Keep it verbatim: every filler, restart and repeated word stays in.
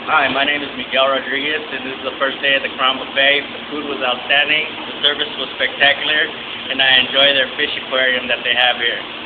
Hi, my name is Miguel Rodriguez, and this is the first day at the Crown Buffet. The food was outstanding, the service was spectacular, and I enjoy their fish aquarium that they have here.